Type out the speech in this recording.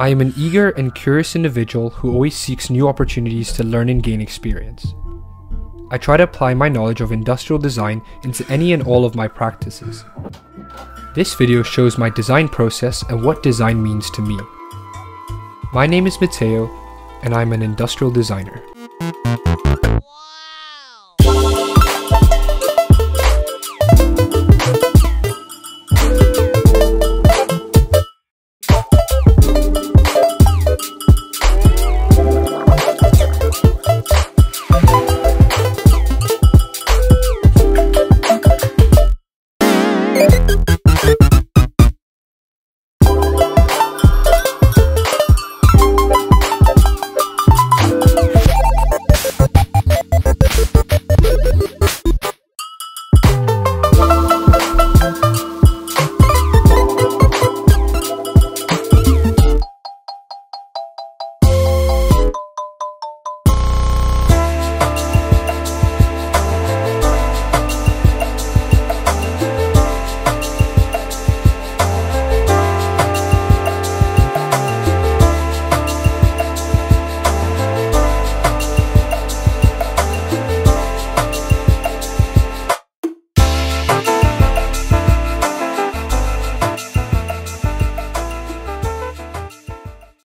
I am an eager and curious individual who always seeks new opportunities to learn and gain experience. I try to apply my knowledge of industrial design into any and all of my practices. This video shows my design process and what design means to me. My name is Matteo, and I'm an industrial designer.